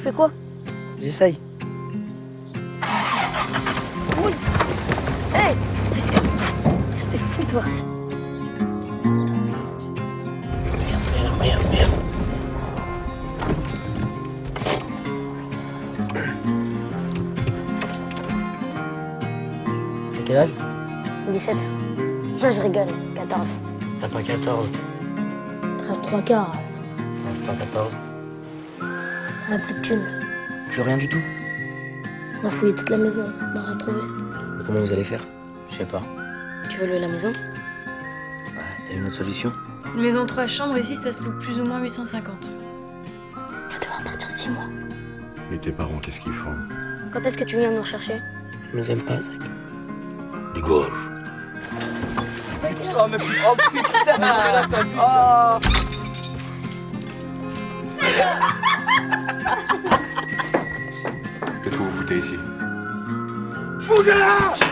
fais quoi? J'essaye. Oui. Hey, t'es fou, toi. Merde. T'as quel âge? 17. Non, je rigole. 14. T'as pas 14. 13 3 quarts. Non, c'est pas 14. On a plus de thunes. Plus rien du tout. On a fouillé toute la maison. On n'a rien trouvé. Mais comment vous allez faire? Je sais pas. Tu veux louer la maison? Ouais, t'as une autre solution? Une maison 3 chambres ici, ça se loue plus ou moins 850. On va devoir partir 6 mois. Et tes parents, qu'est-ce qu'ils font? Quand est-ce que tu viens nous rechercher? Je nous aime pas, Zach. Les gauches. Oh, mais oh putain! Oh. Qu'est-ce que vous foutez ici? Bougez là!